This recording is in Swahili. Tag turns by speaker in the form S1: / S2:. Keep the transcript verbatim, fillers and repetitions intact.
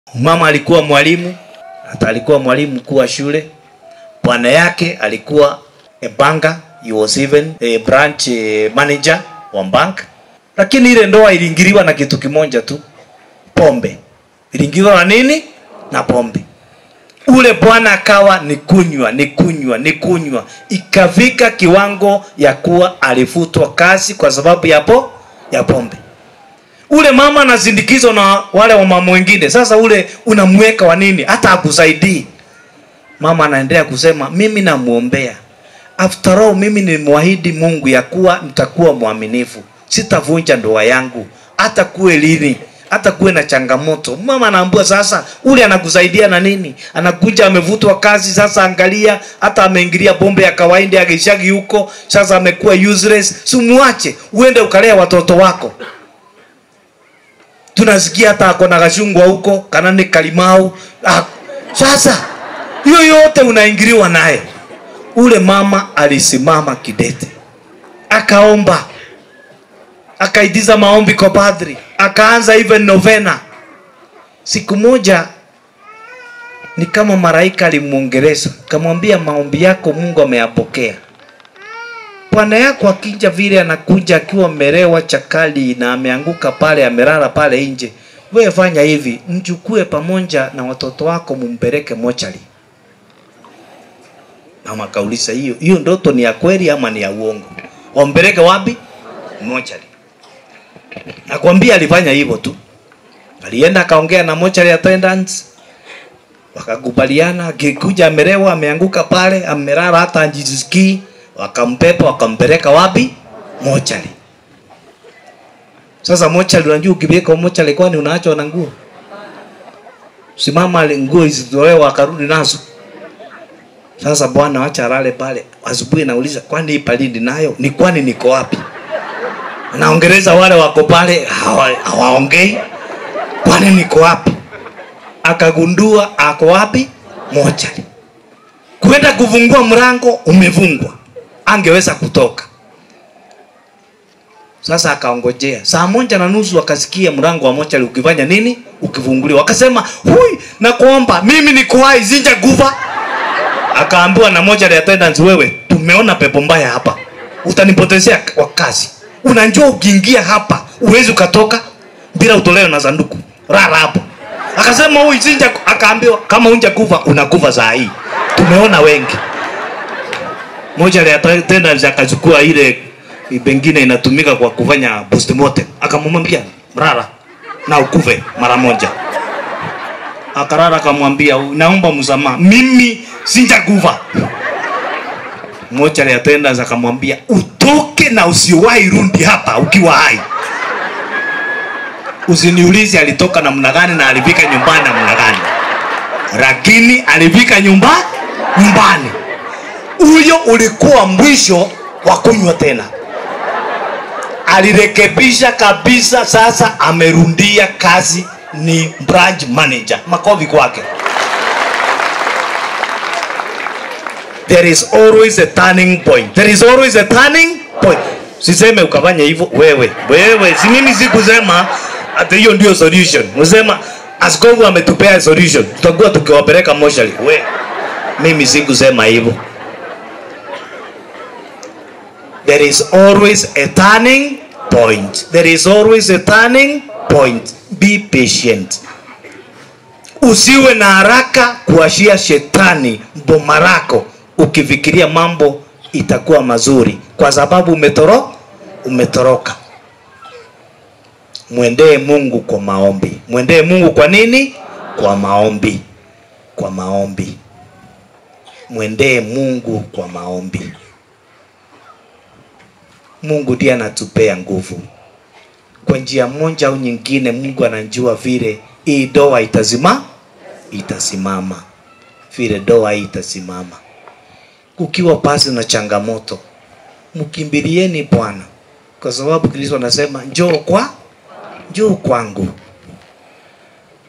S1: Mama alikuwa mwalimu, hata alikuwa mwalimu mkuu wa shule. Bwana yake alikuwa a banker, he was even a branch manager wa bank. Lakini ile ndoa iliingiliwa na kitu kimoja tu, pombe. Iliingiliwa na nini? Na pombe. Ule bwana akawa ni kunywa, ni kunywa, ni kunywa. Ikafika kiwango ya kuwa alifutwa kazi kwa sababu ya po, ya pombe. Ule mama anasindikizwa na wale wa mama wengine. Sasa ule unamweka wa nini? Hata hakusaidii. Mama anaendelea kusema, mimi namuombea. After all, mimi nimwahidi Mungu ya kuwa nitakuwa mwaminifu. Sitavunja ndoa yangu. Hata kuwe lini, hata kuwe na changamoto. Mama anaambia sasa, ule anakusaidia na nini? Anakuja amevutwa kazi, sasa angalia, hata ameingilia pombe ya kawaida ya gishagi huko, sasa amekuwa useless. Simuache, uende ukalea watoto wako. Tunasikia hata akona kashungwa huko, kanani kalimau. Ah, sasa hiyo yote unaingiliwa naye. Ule mama alisimama kidete, akaomba, akaidiza maombi kwa padri, akaanza even novena. Siku moja ni kama malaika alimuongeleza, kamwambia maombi yako Mungu ameyapokea. Bwana yako akija vile anakuja akiwa mmerewa chakali na ameanguka pale, amelala pale nje, wewe fanya hivi, mchukue pamoja na watoto wako mumpeleke Mochari. Mama kauliza, hiyo hiyo ndoto ni ya kweli ama ni ya uongo? Wampeleke wapi? Mochari. Nakwambia alifanya hivyo tu. Alienda akaongea na Mochari attendants, wakakubaliana. Akikuja amelewa, ameanguka pale, amelala hata anjisikii, wakampepa wakampeleka wapi? Mochari. Sasa Mochari, unajua ukipeleka Mochari kwani unaachwa na nguo? Simama nguo izitolewa akarudi nazo. Sasa bwana acha alale pale. Asubuhi nauliza, kwani palindi nayo? Ni kwani niko wapi? Anaongeleza wale wako pale, hawaongei. Kwani niko wapi? Akagundua ako wapi? Mochari. Kwenda kufungua mlango umevungwa. Angeweza kutoka. Sasa akaongojea. Saa moja na nusu akasikia mlango wa Mochari ukifanya nini? Ukifunguliwa. Akasema, "Hui, nakuomba mimi niko hai, sija kufa." Akaambiwa na Mochari attendants, wewe tumeona pepo mbaya hapa. Utanipotezea kwa kazi. Unajua ukiingia hapa uwezi ukatoka bila utolewe na sanduku. Rara hapo. Akasema huyu sija, akaambiwa kama unja kufa unakufa saa hii. Tumeona wengi. Mochari attendants akachukua ile pengine inatumika kwa kufanya postmortem. Akamwambia, "Rara na ukufe mara moja." Akarara akamwambia, "Naomba msamaha. Mimi sijakufa." Mochari attendants akamwambia, "Utoke na usiwahi rudi hapa ukiwa hai." Usiniulize alitoka namna gani na alifika nyumbani namna gani. Lakini alifika nyumba nyumbani. Huyo ulikuwa mwisho wa kunywa tena. Alirekebisha kabisa, sasa amerundia kazi, ni branch manager. Makofi kwake. There is always a turning point. There is always a turning point. Siseme ukafanya hivyo wewe. Wewe, si mimi sikusema ati hiyo ndio solution. Msema askofu ametupea solution. Tutakuwa tukiwapeleka Mochari. Wewe, mimi sikusema hivyo. There is always a turning point. There is always a turning point. Be patient. Usiwe na haraka kuashia shetani bomarako ukifikiria mambo itakuwa mazuri, kwa sababu umetoro umetoroka. Mwendee Mungu kwa maombi. Mwendee Mungu kwa nini? Kwa maombi. Kwa maombi. Mwendee Mungu kwa maombi. Mungu ndiye anatupea nguvu. Kwa njia moja au nyingine Mungu anajua vile hii ndoa itazima itasimama. Vile ndoa itasimama. Ukiwa pasi na changamoto, mkimbilieni Bwana, kwa sababu Kristo anasema njoo kwa njoo kwangu.